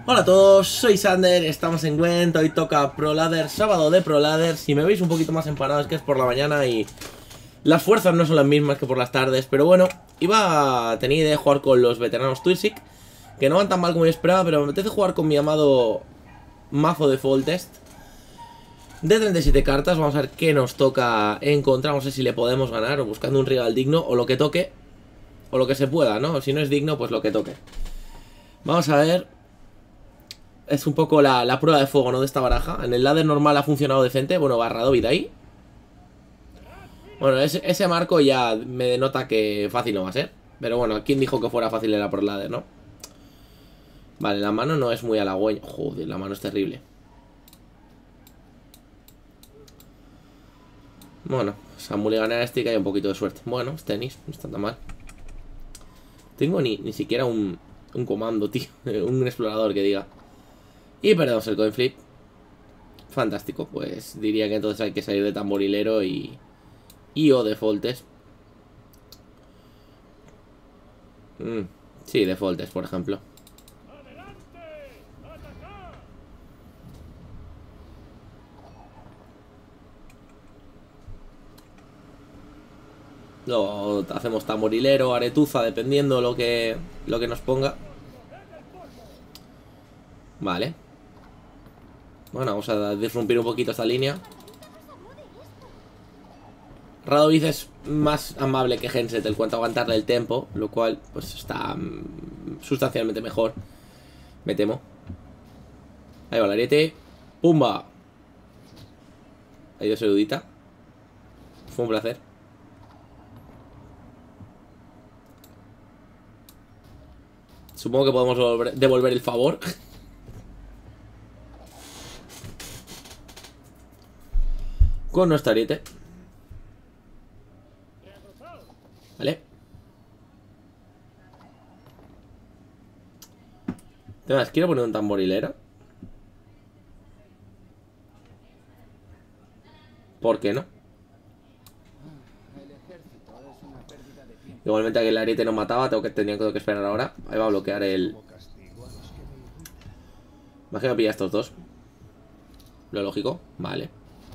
Hola a todos, soy Sander, estamos en Gwent, hoy toca ProLadder, sábado de ProLadder. Si me veis un poquito más empanado es que es por la mañana y las fuerzas no son las mismas que por las tardes. Pero bueno, tenía idea de jugar con los veteranos Twisik, que no van tan mal como yo esperaba, pero me apetece jugar con mi amado mazo de Fall Test de 37 cartas. Vamos a ver qué nos toca encontrar, no sé si le podemos ganar o buscando un rival digno o lo que toque, o lo que se pueda, ¿no? Si no es digno, pues lo que toque. Vamos a ver. Es un poco la prueba de fuego, ¿no? De esta baraja. En el ladder normal ha funcionado decente. Bueno, barrado vida ahí. Bueno, ese marco ya me denota que fácil no va a ser. Pero bueno, ¿quién dijo que fuera fácil era por ladder, no? Vale, la mano no es muy halagüeña. Joder, la mano es terrible. Bueno, Mulliganea este y hay un poquito de suerte. Bueno, es tenis, no está tan mal. Tengo ni siquiera un comando, tío. Un explorador que diga. Y perdemos el coin flip. Fantástico, pues diría que entonces hay que salir de tamborilero y o defaultes. Sí, defaultes, por ejemplo. Luego hacemos tamborilero, aretuza, dependiendo lo que nos ponga. Vale. Bueno, vamos a disrumpir un poquito esta línea. Radovid es más amable que Genset en cuanto a aguantarle el tempo, lo cual pues está sustancialmente mejor, me temo. Ahí va el ariete. ¡Pumba! Ahí dos erudita. Fue un placer. Supongo que podemos devolver el favor. Con nuestro ariete. Vale. Además, quiero poner un tamborilero. ¿Por qué no? Igualmente que el ariete no mataba, tenía que esperar ahora. Ahí va a bloquear el... Imagino que pilla estos dos. Lo lógico, vale.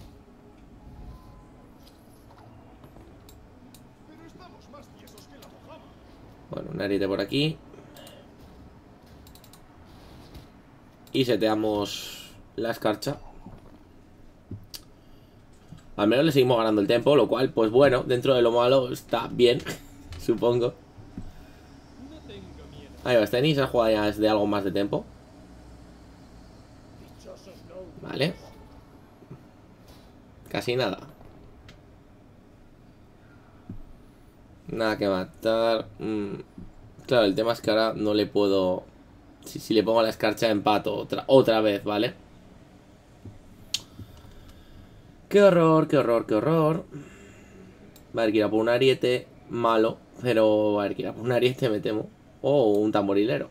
Bueno, un ariete por aquí. Y seteamos la escarcha. Al menos le seguimos ganando el tempo, lo cual, pues bueno, dentro de lo malo está bien, supongo. Ahí va, este esa jugada ya es de algo más de tempo. Vale. Casi nada. Nada que matar. Claro, el tema es que ahora no le puedo... Si le pongo la escarcha empato otra vez, ¿vale? Qué horror, qué horror, qué horror. Va a haber que ir a por un ariete malo. Pero va a haber que ir a por un ariete, me temo. O un tamborilero.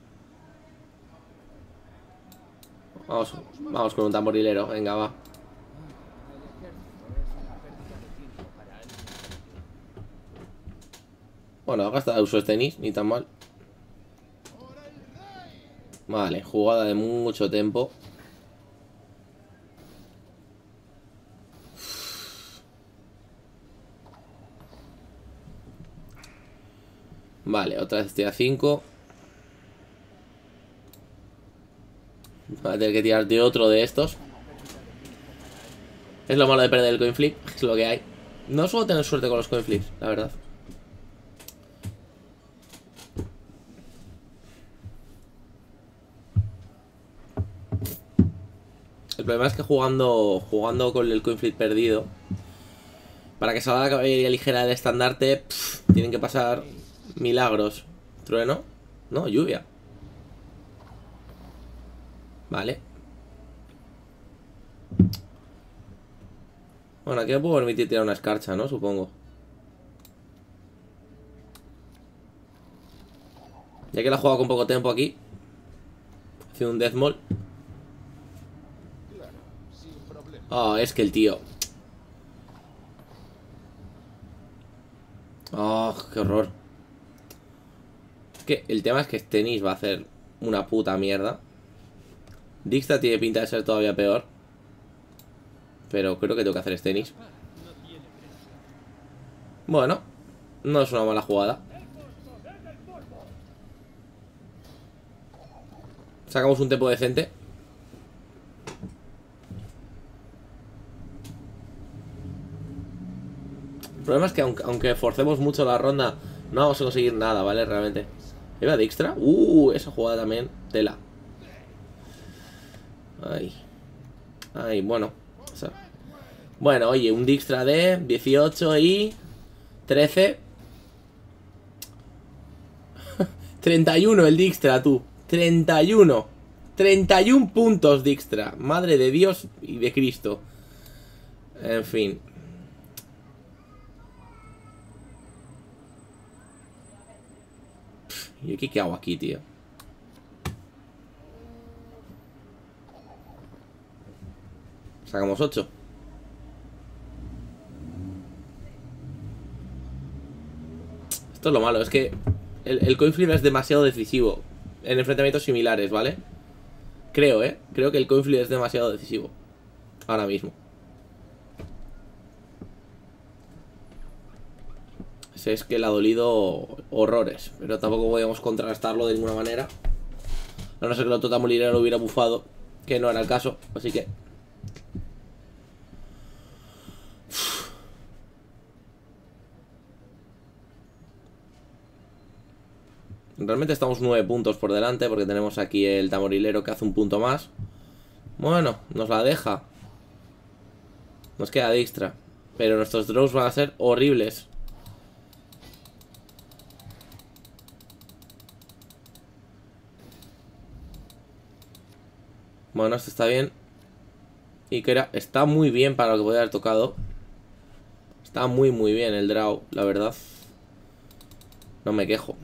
Vamos con un tamborilero, venga, va. Bueno, ha gastado uso de tenis, ni tan mal. Vale, jugada de mucho tiempo. Vale, otra vez estoy a 5. Voy a tener que tirar de otro de estos. Es lo malo de perder el coin flip, es lo que hay. No suelo tener suerte con los coin flips, la verdad. El problema es que jugando con el coin flip perdido, para que salga la caballería ligera del estandarte, tienen que pasar milagros. ¿Trueno? No, lluvia. Vale. Bueno, aquí me puedo permitir tirar una escarcha, ¿no? Supongo. Ya que la he jugado con poco tiempo aquí. Hace un Deathmaul. Oh, es que el tío... Oh, qué horror. Es que el tema es que Stennis va a hacer una puta mierda. Dijkstra tiene pinta de ser todavía peor. Pero creo que tengo que hacer Stennis. Bueno, no es una mala jugada. Sacamos un tempo decente. El problema es que aunque forcemos mucho la ronda, no vamos a conseguir nada, ¿vale? Realmente. ¿Iba Dijkstra? Esa jugada también. Tela. Ay, bueno. O sea, bueno, oye, un Dijkstra de 18 y 13. 31 el Dijkstra, tú. 31. 31 puntos Dijkstra. Madre de Dios y de Cristo. En fin. ¿Y qué hago aquí, tío? Sacamos 8. Esto es lo malo, es que el coin flip es demasiado decisivo en enfrentamientos similares, ¿vale? Creo, creo que el coin flip es demasiado decisivo ahora mismo. Es que le ha dolido horrores, pero tampoco podíamos contrarrestarlo de ninguna manera. A no ser que el Tota Molinera lo hubiera bufado, que no era el caso, así que... Realmente estamos 9 puntos por delante, porque tenemos aquí el Tamorilero que hace un punto más. Bueno, nos la deja. Nos queda Dijkstra, pero nuestros draws van a ser horribles. Bueno, esto está bien. Y que está muy bien para lo que podía haber tocado. Está muy bien el draw, la verdad. No me quejo.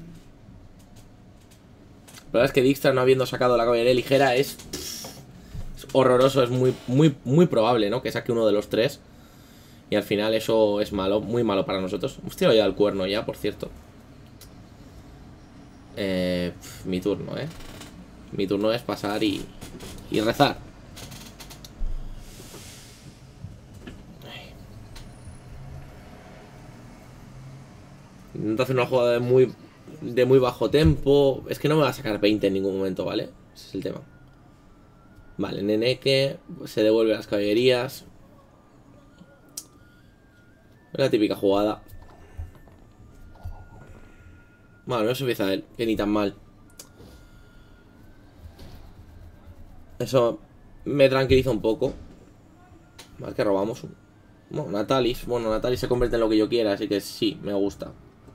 La verdad es que Dijkstra, no habiendo sacado la caballería ligera, es horroroso. Es muy probable, ¿no? Que saque uno de los tres. Y al final eso es malo, muy malo para nosotros. Hemos tirado ya el cuerno ya, por cierto. Mi turno, Mi turno es pasar y rezar. Intento hacer una jugada de muy bajo tempo. Es que no me va a sacar 20 en ningún momento, ¿vale? Ese es el tema. Vale, Neneke se devuelve las caballerías. La típica jugada. Bueno, no se empieza él, que ni tan mal. Eso me tranquiliza un poco. Más que robamos. Bueno, Natalis. Bueno, Natalis se convierte en lo que yo quiera, así que sí, me gusta.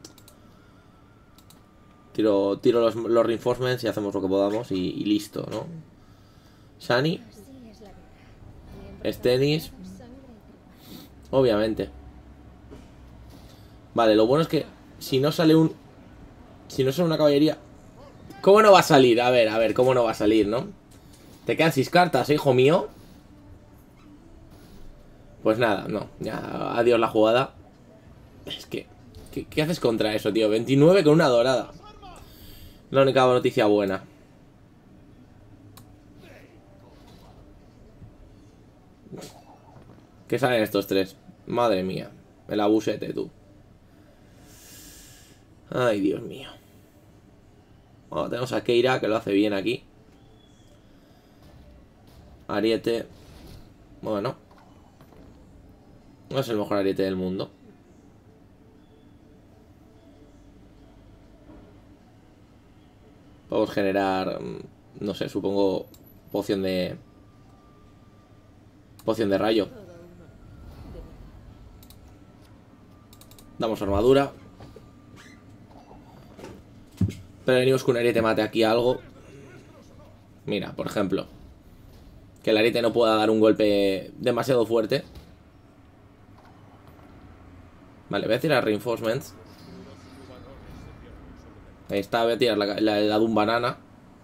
Tiro los reinforcements y hacemos lo que podamos y listo, ¿no? Shani. Stennis. Obviamente. Vale, lo bueno es que si no sale una caballería... ¿Cómo no va a salir? A ver, ¿cómo no va a salir, no? Te quedan 6 cartas, hijo mío. Pues nada, no. Ya, adiós la jugada. Es que... ¿Qué haces contra eso, tío? 29 con una dorada. La única noticia buena. ¿Qué salen estos tres? Madre mía. El abusete, tú. Ay, Dios mío. Bueno, tenemos a Keira, que lo hace bien aquí. Ariete. Bueno. No es el mejor ariete del mundo. Podemos generar... No sé, supongo... Poción de rayo. Damos armadura. Pero venimos que un ariete mate aquí algo. Mira, por ejemplo. Que el ariete no pueda dar un golpe demasiado fuerte. Vale, voy a tirar reinforcements. Ahí está, voy a tirar la Doom Banana.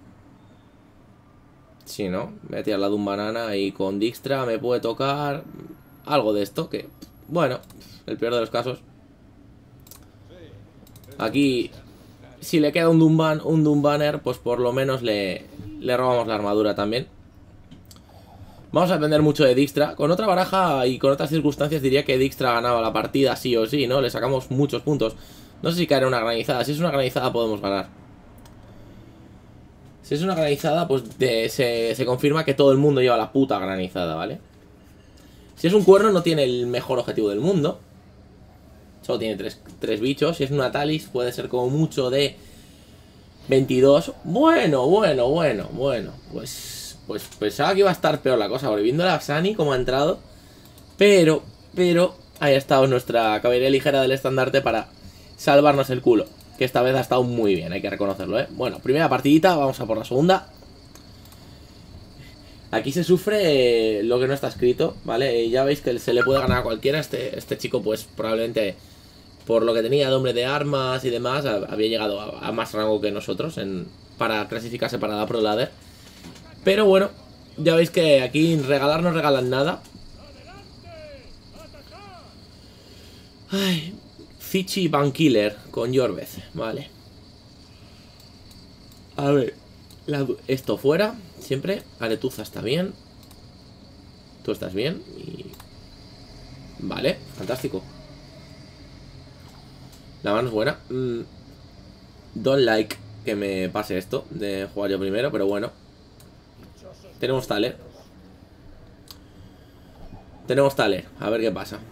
Sí, ¿no? Voy a tirar la Doom Banana y con Dijkstra me puede tocar algo de esto que, bueno, el peor de los casos. Aquí, si le queda un Doom Banner, pues por lo menos le robamos la armadura también. Vamos a depender mucho de Dijkstra. Con otra baraja y con otras circunstancias diría que Dijkstra ganaba la partida sí o sí, ¿no? Le sacamos muchos puntos. No sé si caerá una granizada. Si es una granizada podemos ganar. Si es una granizada, pues se confirma que todo el mundo lleva la puta granizada, ¿vale? Si es un cuerno no tiene el mejor objetivo del mundo. Solo tiene tres bichos. Si es una Talis puede ser como mucho de 22. Bueno. Pues pensaba que iba a estar peor la cosa, porque viendo a Sani como ha entrado. Pero ahí ha estado nuestra caballería ligera del estandarte para salvarnos el culo. Que esta vez ha estado muy bien, hay que reconocerlo, ¿eh? Bueno, primera partidita, vamos a por la segunda. Aquí se sufre lo que no está escrito, ¿vale? Ya veis que se le puede ganar a cualquiera. Este chico, pues probablemente por lo que tenía de hombre de armas y demás, había llegado a más rango que nosotros para clasificarse para la Pro Ladder. Pero bueno, ya veis que aquí regalar no regalan nada. Ay, Fichi Van Killer con Jorvez, vale. A ver, esto fuera, siempre. Aretuza está bien. Tú estás bien y... Vale, fantástico. La mano es buena. Don't like que me pase esto de jugar yo primero, pero bueno. Tenemos Thaler. A ver qué pasa.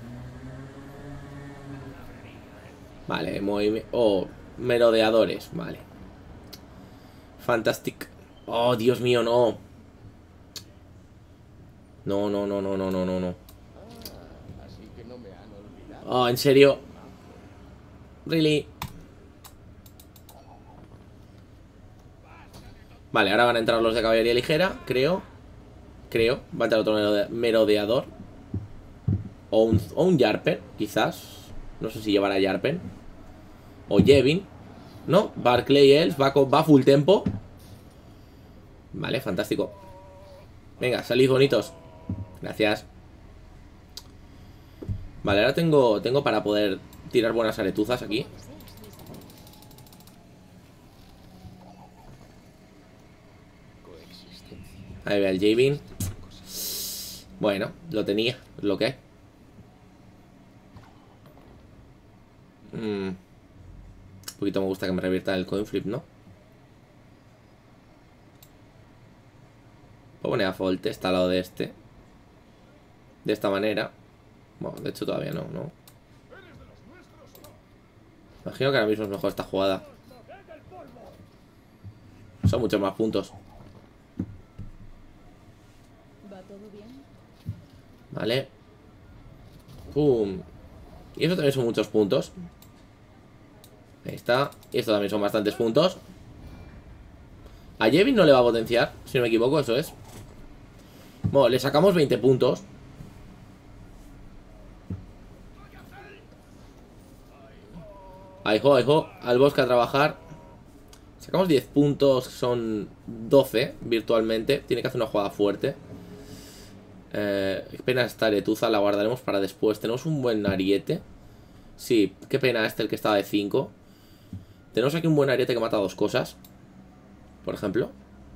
Vale, merodeadores, vale. Fantastic. Oh, Dios mío, no. No. Oh, en serio. Really. Vale, ahora van a entrar los de caballería ligera, creo. Va a entrar otro merodeador. O un Jarpen, quizás. No sé si llevará Jarpen. O Yevin. No, Barclay Elf va full tempo. Vale, fantástico. Venga, salid bonitos. Gracias. Vale, ahora tengo para poder tirar buenas aretuzas aquí. Ahí ve el Yevin. Bueno, lo tenía, es lo que es. Un poquito me gusta que me revierta el coin flip, ¿no? Puedo poner a Volt está al lado de este. De esta manera. Bueno, de hecho todavía no. Imagino que ahora mismo es mejor esta jugada. Son muchos más puntos. Vale. Pum. Y eso también son muchos puntos. Ahí está. Y esto también son bastantes puntos. A Yevin no le va a potenciar, si no me equivoco, eso es. Bueno, le sacamos 20 puntos. Ahí, al bosque a trabajar. Sacamos 10 puntos, son 12 virtualmente. Tiene que hacer una jugada fuerte. Qué pena esta aretuza, la guardaremos para después. Tenemos un buen ariete. Sí, qué pena el que estaba de 5. Tenemos aquí un buen ariete que mata dos cosas. Por ejemplo.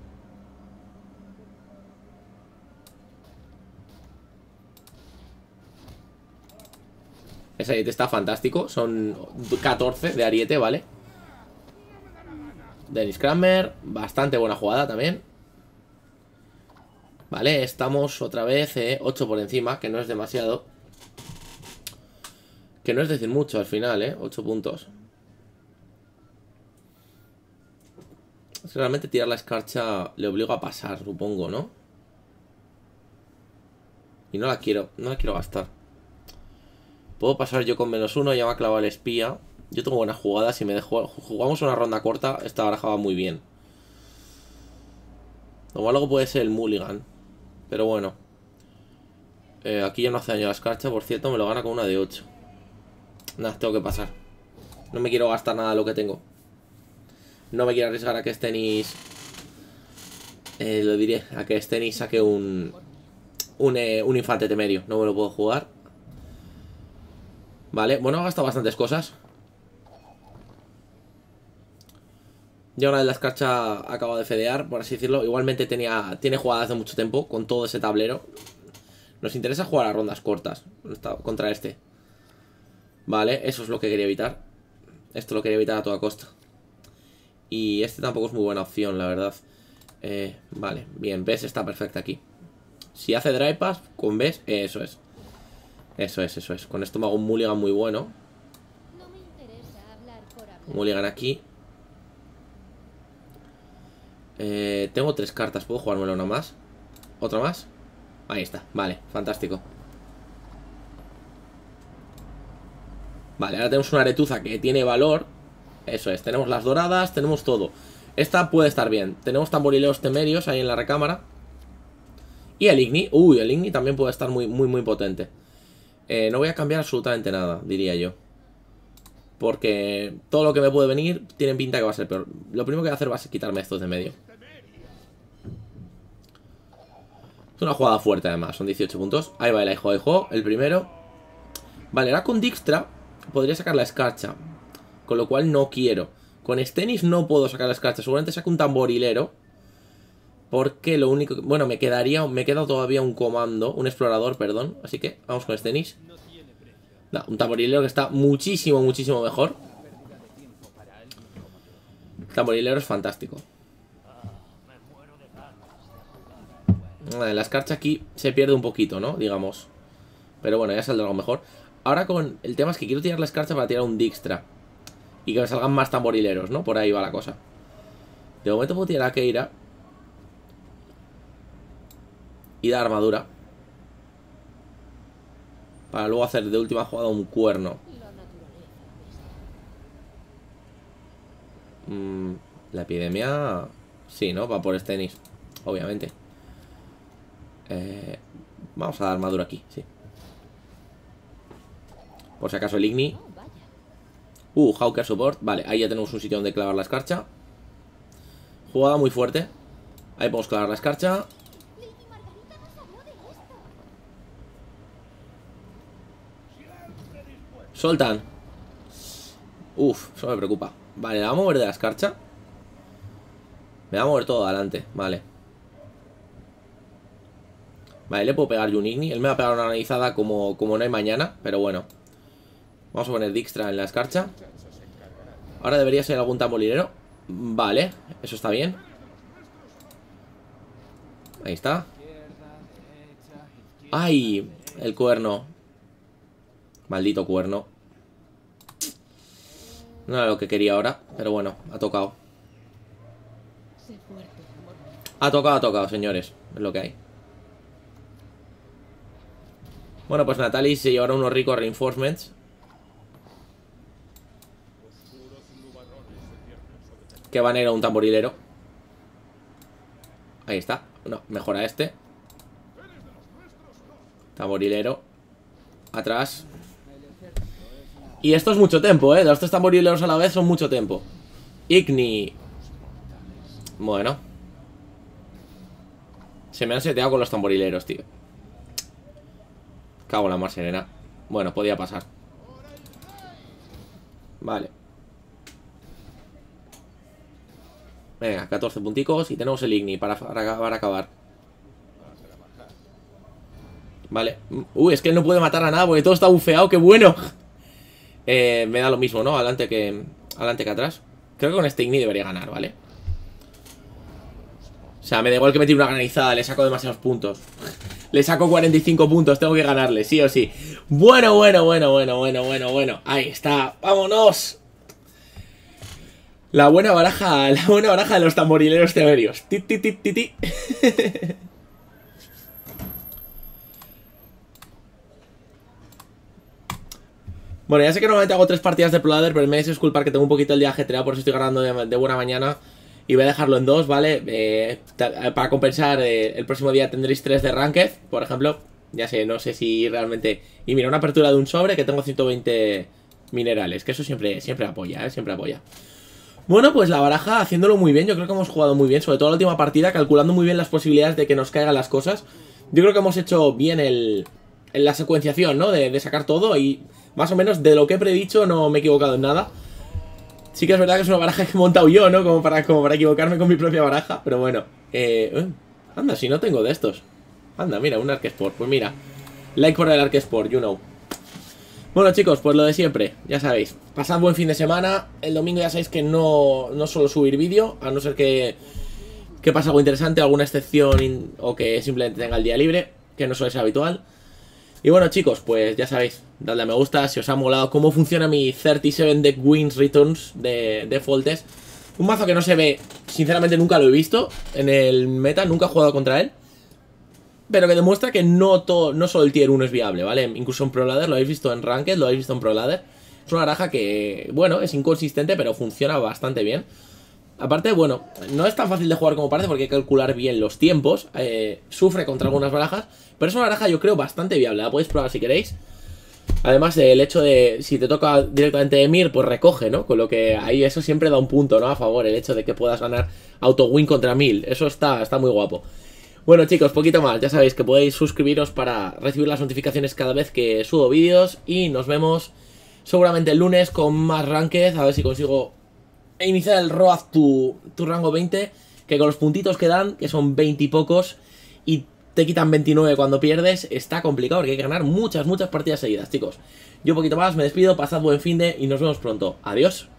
Ese ariete está fantástico. Son 14 de ariete, ¿vale? Dennis Kramer. Bastante buena jugada también. Vale, estamos otra vez 8 por encima, que no es demasiado. Que no es decir mucho al final, 8 puntos. Es que realmente tirar la escarcha le obligo a pasar, supongo, ¿no? Y no la quiero gastar. Puedo pasar yo con -1, ya me ha clavado el espía. Yo tengo buenas jugadas, si jugamos una ronda corta, esta baraja va muy bien. Lo malo puede ser el mulligan. Pero bueno. Aquí ya no hace daño la escarcha, por cierto, me lo gana con una de 8. Nada, tengo que pasar. No me quiero gastar nada de lo que tengo. No me quiero arriesgar a que Stennis... lo diré, a que Stennis saque un infante temerio. No me lo puedo jugar. Vale, bueno, ha gastado bastantes cosas. Y ahora el Escarcha acaba de fedear, por así decirlo. Igualmente tiene jugadas de mucho tiempo con todo ese tablero. Nos interesa jugar a rondas cortas contra este. Vale, eso es lo que quería evitar. Esto lo quería evitar a toda costa. Y este tampoco es muy buena opción, la verdad. Vale, bien, Bes está perfecta aquí. Si hace dry pass con Bes, eso es. Eso es. Con esto me hago un mulligan muy bueno. Mulligan aquí. Tengo 3 cartas, ¿puedo jugármela una más? ¿Otra más? Ahí está, vale, fantástico. Vale, ahora tenemos una aretuza que tiene valor. Eso es, tenemos las doradas, tenemos todo. Esta puede estar bien. Tenemos tamborileos temerios ahí en la recámara. Y el Igni, uy, el Igni también puede estar muy potente. No voy a cambiar absolutamente nada, diría yo. Porque todo lo que me puede venir tiene pinta que va a ser peor. Lo primero que voy a hacer va a ser quitarme estos de medio. Es una jugada fuerte además, son 18 puntos. Ahí va el Aijo, el primero. Vale, ahora con Dijkstra podría sacar la escarcha, con lo cual no quiero. Con Stennis no puedo sacar la escarcha. Seguramente saco un tamborilero, porque lo único... Bueno, me queda todavía un comando, un explorador, perdón. Así que vamos con Stennis. No, un tamborilero que está muchísimo mejor. El tamborilero es fantástico. La escarcha aquí se pierde un poquito, ¿no? Digamos. Pero bueno, ya saldrá algo mejor. Ahora con... El tema es que quiero tirar la escarcha para tirar un Dijkstra. Y que me salgan más tamborileros, ¿no? Por ahí va la cosa. De momento puedo tirar a Keira. Y dar armadura. Para luego hacer de última jugada un cuerno. La epidemia... Sí, ¿no? Va por Stennis. Obviamente. Vamos a dar armadura aquí, sí. Por si acaso el Igni. Hawker Support. Vale, ahí ya tenemos un sitio donde clavar la escarcha. Jugada muy fuerte. Ahí podemos clavar la escarcha. Soltan. Eso me preocupa. Vale, ¿la va a mover de la escarcha? Me va a mover todo adelante, vale. Vale, le puedo pegar yo un Igni. Él me va a pegar una analizada como no hay mañana. Pero bueno. Vamos a poner Dijkstra en la escarcha. Ahora debería ser algún tamborilero. Vale, eso está bien. Ahí está. ¡Ay! El cuerno. Maldito cuerno. No era lo que quería ahora, pero bueno, ha tocado. Ha tocado, señores. Es lo que hay. Bueno, pues Natalie se llevará unos ricos reinforcements. Que van a ir a un tamborilero. Ahí está. No, mejora este. Tamborilero. Atrás. Y esto es mucho tiempo, Los tres tamborileros a la vez son mucho tiempo. Igni. Bueno. Se me han seteado con los tamborileros, tío. Cago en la mar serena. Bueno, podía pasar. Vale. Venga, 14 punticos. Y tenemos el Igni para acabar. Vale. Uy, es que él no puede matar a nada porque todo está bufeado. ¡Qué bueno! Me da lo mismo, ¿no? Adelante que atrás. Creo que con este Igni debería ganar, ¿vale? O sea, me da igual que me tire una granizada. Le saco demasiados puntos. Le saco 45 puntos. Tengo que ganarle, sí o sí. Bueno. Ahí está. ¡Vámonos! La buena baraja de los tamborileros temerios. Ti. Bueno, ya sé que normalmente hago 3 partidas de Pro-Ladder, pero me vais a disculpar que tengo un poquito el día ajetreado, por eso estoy ganando de buena mañana. Y voy a dejarlo en 2, ¿vale? Para compensar, el próximo día tendréis 3 de Ranked, por ejemplo. Ya sé, no sé si realmente... Y mira, una apertura de un sobre que tengo 120 minerales, que eso siempre apoya, siempre apoya. Bueno, pues la baraja haciéndolo muy bien. Yo creo que hemos jugado muy bien, sobre todo la última partida, calculando muy bien las posibilidades de que nos caigan las cosas. Yo creo que hemos hecho bien en la secuenciación, ¿no? De sacar todo y más o menos de lo que he predicho no me he equivocado en nada. Sí que es verdad que es una baraja que he montado yo, ¿no? Como para equivocarme con mi propia baraja. Pero bueno. Anda, si no tengo de estos. Anda, mira, un Arc Sport. Pues mira. Like por el Arc Sport, you know. Bueno, chicos, pues lo de siempre. Ya sabéis. Pasad buen fin de semana. El domingo ya sabéis que no suelo subir vídeo. A no ser que pase algo interesante, alguna excepción o que simplemente tenga el día libre. Que no suele ser habitual. Y bueno, chicos, pues ya sabéis, dadle a me gusta si os ha molado cómo funciona mi 37 Deck Wins Returns de Foltest. Un mazo que no se ve, sinceramente nunca lo he visto en el meta, nunca he jugado contra él. Pero que demuestra que no solo el tier 1 es viable, ¿vale? Incluso en Pro Ladder, lo habéis visto en Ranked, lo habéis visto en Pro Ladder. Es una baraja que, bueno, es inconsistente, pero funciona bastante bien. Aparte, bueno, no es tan fácil de jugar como parece porque hay que calcular bien los tiempos. Sufre contra algunas barajas, pero es una baraja yo creo bastante viable. La podéis probar si queréis. Además del hecho de, si te toca directamente Emir, pues recoge, ¿no? Con lo que ahí eso siempre da un punto, ¿no? A favor, el hecho de que puedas ganar auto-win contra 1000. Eso está muy guapo. Bueno, chicos, poquito más. Ya sabéis que podéis suscribiros para recibir las notificaciones cada vez que subo vídeos. Y nos vemos seguramente el lunes con más Ranked. A ver si consigo iniciar el Road tu rango 20, que con los puntitos que dan, que son 20 y pocos, y te quitan 29 cuando pierdes, está complicado porque hay que ganar muchas partidas seguidas, chicos. Yo un poquito más, me despido, pasad buen finde y nos vemos pronto. Adiós.